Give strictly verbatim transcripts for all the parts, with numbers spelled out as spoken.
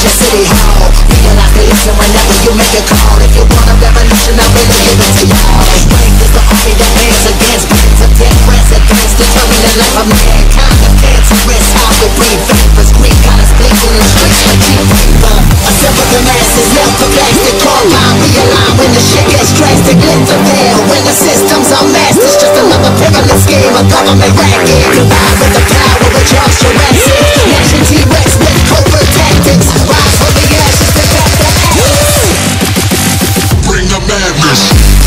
your city hall. Realize they listen whenever you make a call. If you want a revolution, I'm gonna give it to y'all. Strength is the army that bands against bands of dead presidents, determining the life of mankind. The cancerous, how we breathe vapors, Greek goddess bleeding in the streets for cheap paper. Assemble the masses, melt the plastic, core line, realign when the shit gets drastic. Lift the veil when the system's unmasked. It's just another pyramid scheme, a government racket. Combined with the power of Charles Jurassic, Nation T-Rex with covert tactics. Rise from the ashes to back the ashes. Bring the madness.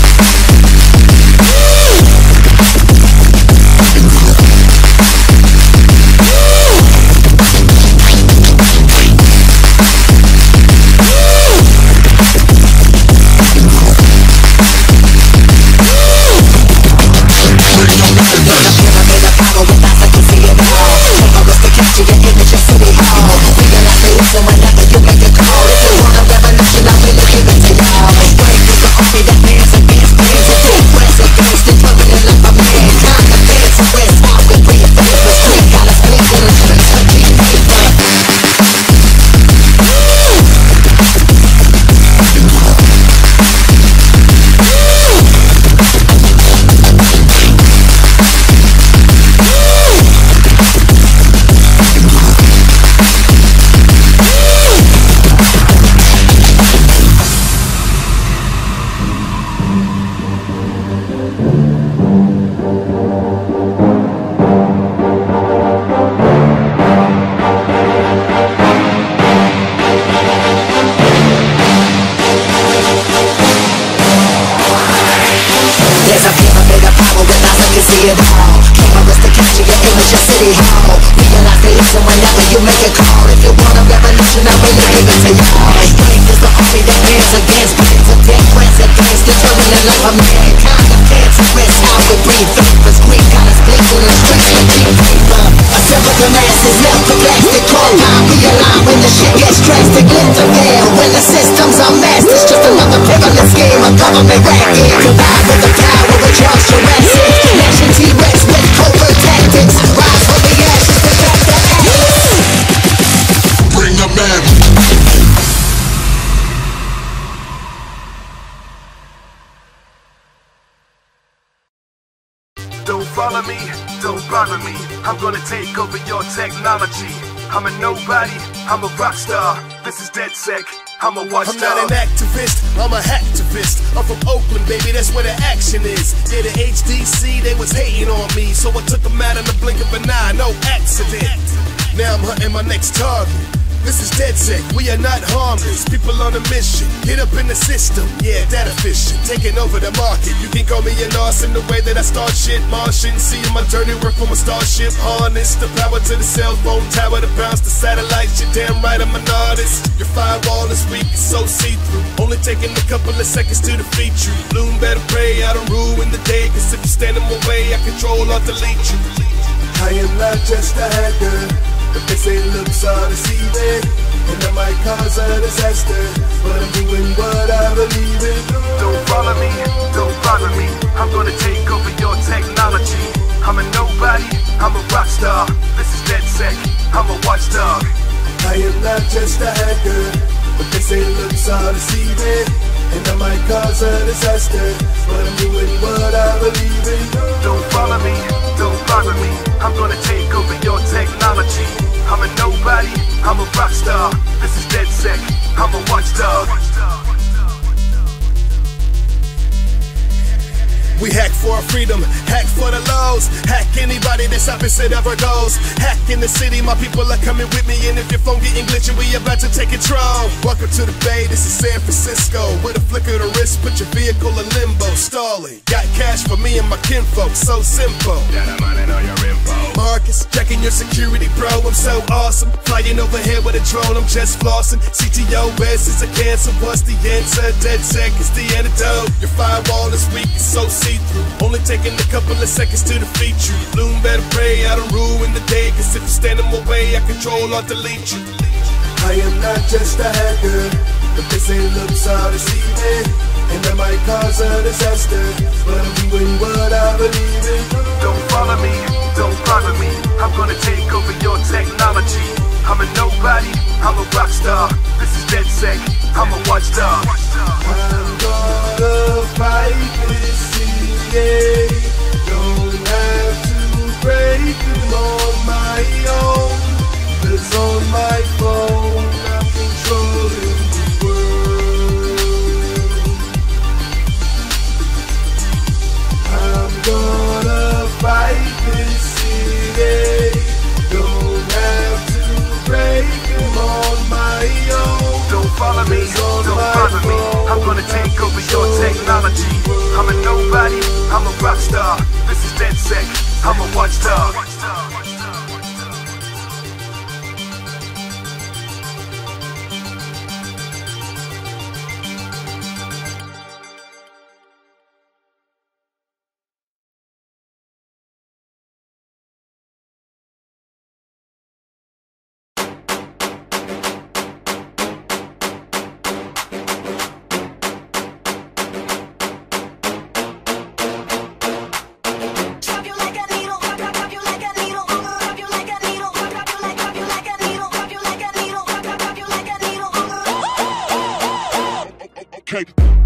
Don't follow me, don't bother me. I'm gonna take over your technology. I'm a nobody, I'm a rock star. This is DedSec, I'm a watchdog. I'm not an activist, I'm a hacktivist. I'm from Oakland, baby, that's where the action is. Yeah, the H D C, they was hating on me, so I took them out in the blink of an eye, no accident. Now I'm hunting my next target. This is DedSec, we are not harmless. People on a mission, hit up in the system. Yeah, that efficient, taking over the market. You can call me an arse in the way that I start shit. Martian, seeing my journey work from a starship. Harness the power to the cell phone tower to bounce the satellites. You're damn right, I'm an artist. Your firewall is weak, it's so see-through. Only taking a couple of seconds to defeat you. Bloom better pray, I don't ruin the day. Cause if you stand in my way, I control or delete you. I am not just a hacker, but they say looks are deceiving, and I might cause a disaster, but I'm doing what I believe in. Don't follow me, don't bother me. I'm gonna take over your technology. I'm a nobody, I'm a rock star. This is DedSec, I'm a watchdog. I am not just a hacker, but they say looks are deceiving, and I might cause a disaster, but I'm doing what I believe in. Don't follow me, don't bother me. I'm gonna take over your technology. I'm a nobody, I'm a rock star. This is DedSec, I'm a watchdog. We hack for our freedom, hack for the lows. Hack anybody that's opposite of our goals. Hack in the city, my people are coming with me. And if your phone getting glitchy, we about to take control. Welcome to the Bay, this is San Francisco. With a flick of the wrist, put your vehicle in limbo. Stalling, got cash for me and my kinfolk, so simple. Got a money on your info. Marcus, checking your security, bro, I'm so awesome. Flying over here with a drone, I'm just flossing. C T O S is a cancer, what's the answer? DedSec is the antidote. Your firewall is weak, it's so see-through. Only taking a couple of seconds to defeat you. Bloom better pray, I don't ruin the day. Cause if you stand in my way, I control or delete you. I am not just a hacker, but they say looks are deceiving, and I might cause a disaster, but I'm doing what I believe in. Don't follow me, don't bother me. I'm gonna take over your technology. I'm a nobody, I'm a rock star. This is DedSec, I'm a watchdog. I'm gonna fight this city, yeah. Don't have to break them on my own. 'Cause on my phone I'm controlling the world. I'm gonna fight this city. Don't have to break them on my own. Don't follow me, don't bother me. I'm gonna take over your technology. I'm a nobody, I'm a rock star. This is DedSec, I'm a watchdog. Okay.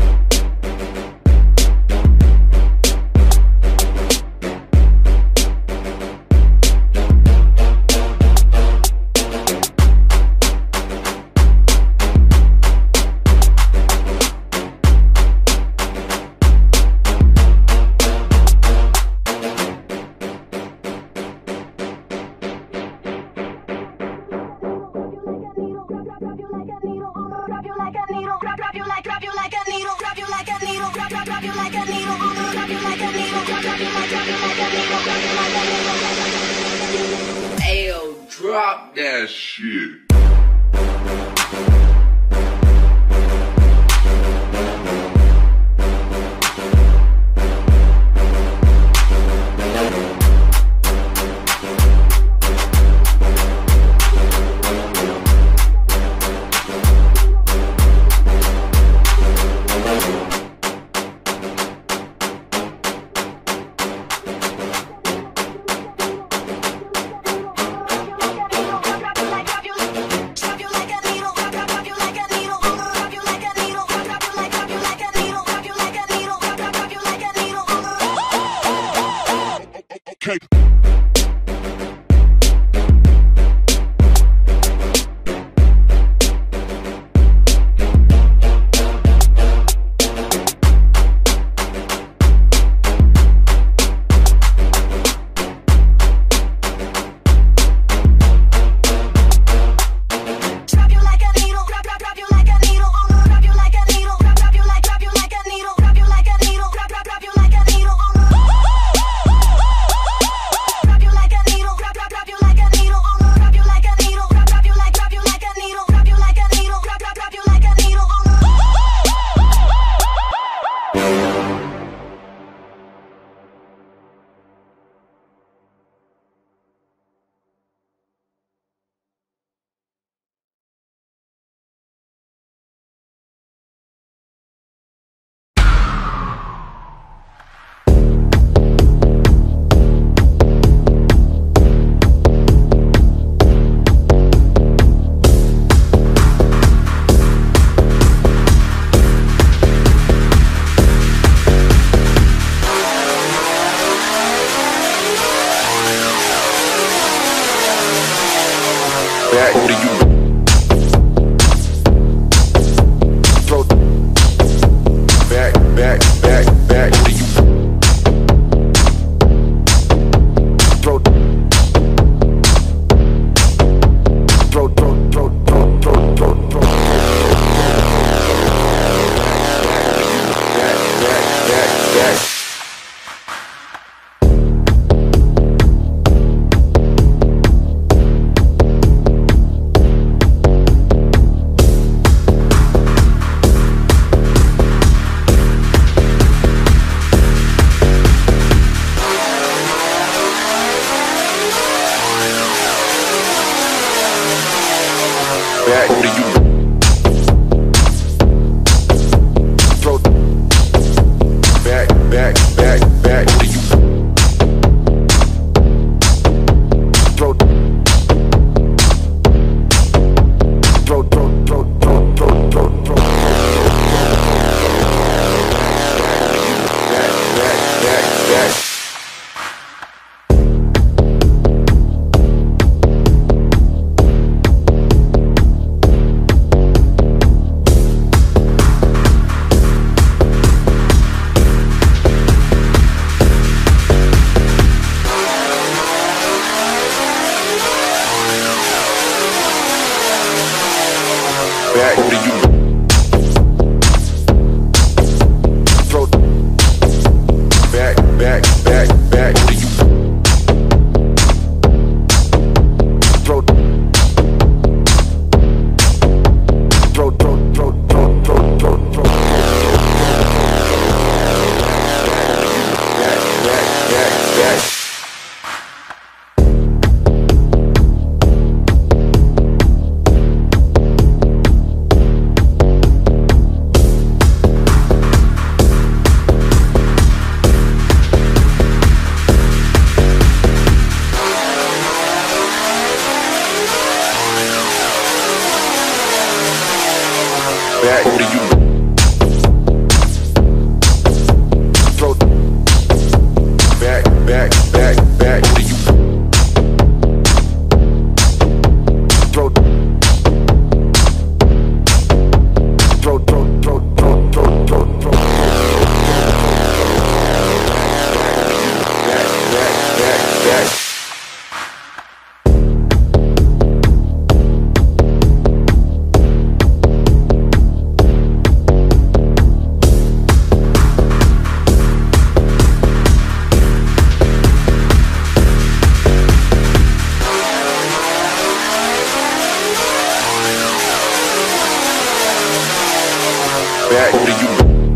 Ayo, drop that shit. Okay. Back to you. Throw back, back, back, back to you. Throw, throw, throw, throw, throw, throw, throw, throw. Back, back, back, back. Back to you. Throw back, back, back, back to you. Throw, throw, throw, throw, throw, throw, throw, throw. Back, back, back, back. Back to you.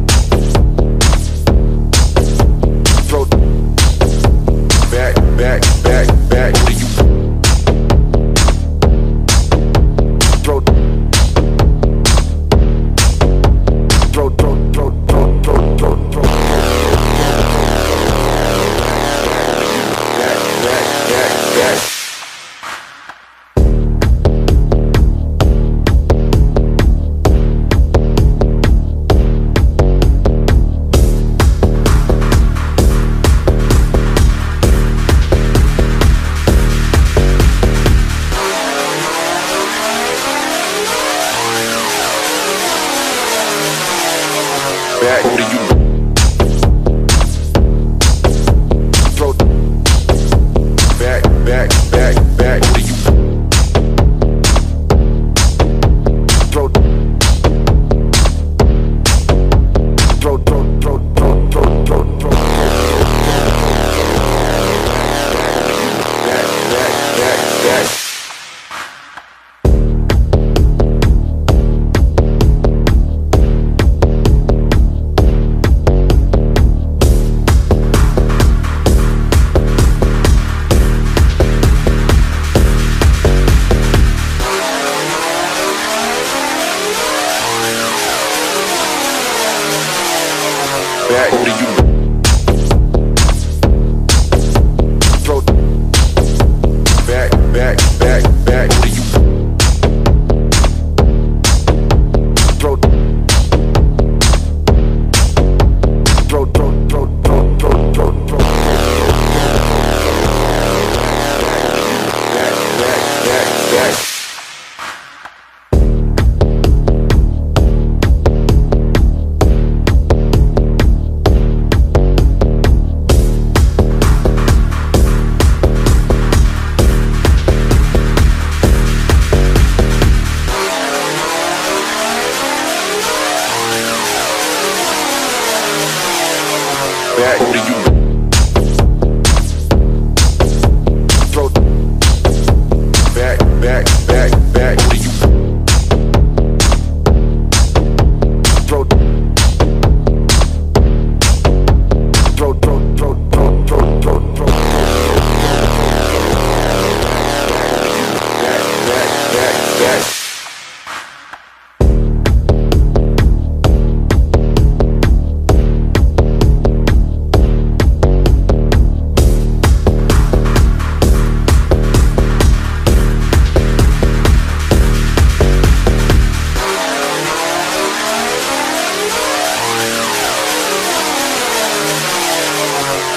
Throw back, back, back, back to you. Throw, throw, throw, throw, throw, throw, throw, throw. Back, back, back, back. Back to you. Throw back, back.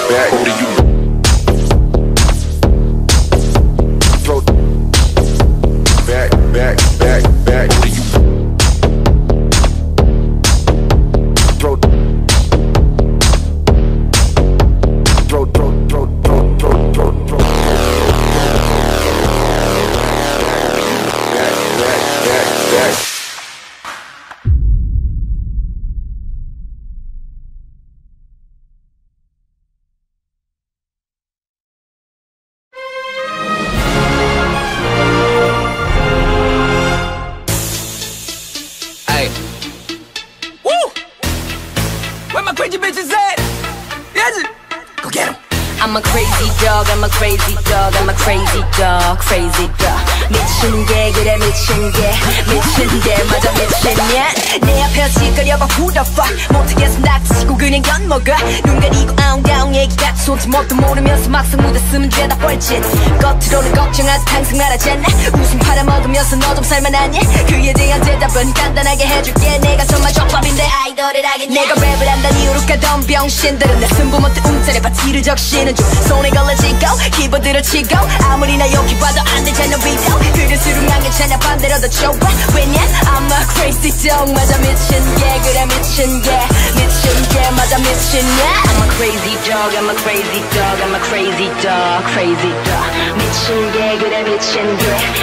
back. What do you throw back, back, back, back? What do you throw? Throw, throw, throw, throw, throw, throw, throw. Back, back, back, back. Hey. Woo! Where my crazy bitches at? Yes. Go get 'em. I'm a crazy dog, I'm a crazy dog, I'm a crazy dog, crazy dog. 미친 게 그래 미친 게 미친 게 맞아 미친냐? 내 앞에서 시끄려봐 who the fuck 못하겠어 낙치고 그냥 엿먹어 눈 가리고 아웅다웅 얘기가 손짓 뭣도 모르면서 막상 무대 쓰면 죄다 뻘짓 겉으로는 걱정하지 항상 말하잖아 웃음 팔아먹으면서 너 좀 살만하니? 그에 대한 대답은 간단하게 해줄게 내가 정말 족밥인데 아이돌을 하겠냐? 내가 랩을 한다는 이유로 가던 병신들은 내 승부 못해 움짤에 바티를 적시는 중 손에 걸러지고 키보드를 치고 아무리 나 여기 봐도 안 되잖아 비디오 그럴수록 난 괜찮아 반대로 더 좋아 왜냐? I'm a crazy dog 맞아 미친 게 그래 미친 게 미친 게 맞아 미친냐? I'm a crazy dog I'm a crazy dog I'm a crazy dog crazy dog 미친 게 그래 미친 게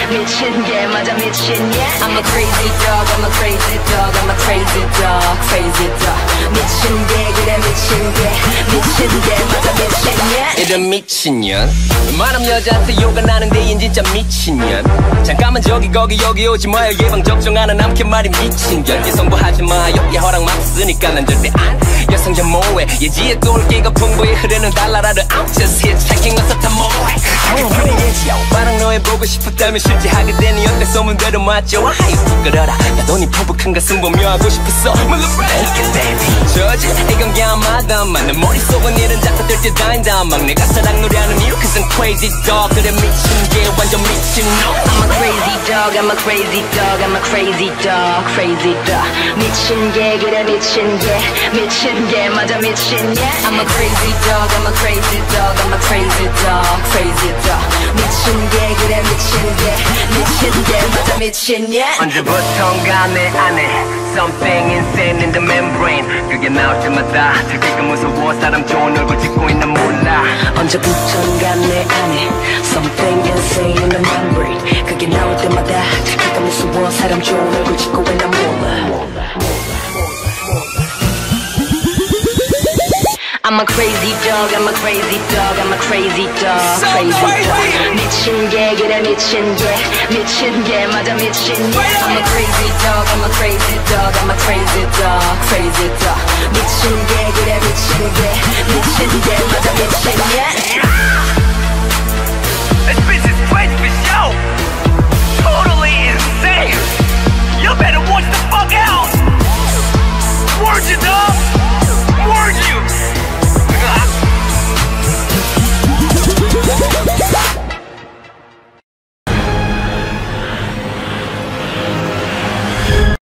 미친 게 맞아 미친냐? I'm a crazy dog I'm a crazy dog I'm a crazy dog crazy dog 미친 게 그래 미친 게 미친 게 맞아 미친냐? 이런 미친년 웬만하면 여자한테 욕을 나는데 얜 진짜 미친년 잠깐만 저기 거기 여기 오지 마요 예방접종 하나 남게 말이 미친년 예성부하지 마요 얘 허락 막 쓰니까 난 절대 안 여성자 뭐해 예지에 똘끼가 풍부히 흐르는 달나라를 I'm just here checking us up 뭐해 당연히 예지야 오빠랑 너의 보고 싶었다면 실제 하게 되니 어때 소문대로 맞죠 아유 부끄러라 나도 네 포복한 가슴 보며 하고 싶었어 물론 break baby 저지 이건 야마다만 내 머릿속은 이런 자꾸 뜰 때 다닌다 막 내가 사랑 노래하는 이유 cause I'm crazy dog 그래 미친 게 완전 미친 no I'm a crazy dog I'm a crazy dog I'm a crazy dog crazy dog 미친 게 그래 미친 게 미친 게 맞아 미친냐 I'm a crazy dog I'm a crazy dog I'm a crazy dog crazy dog 미친 게 그래 미친 게 미친 게 맞아 미친냐 언제부턴가 내 안에 something insane in the membrane 그게 나올 때마다 들킬까 무서워 사람 좋은 얼굴 짓고 있는 몰라 언제부턴가 내 안에 something insane in the membrane 그게 나올 때마다 들킬까 무서워 사람 좋은 얼굴 짓고 있는 몰라 I'm a crazy dog, I'm a crazy dog, I'm a crazy dog, so crazy crazy. dog 미친 게 그래 미친 게 미친 게 맞아 미친 게 I'm a crazy dog, I'm a crazy dog, I'm a crazy dog, crazy dog 미친 게 그래 미친 게 미친 게 맞아 미친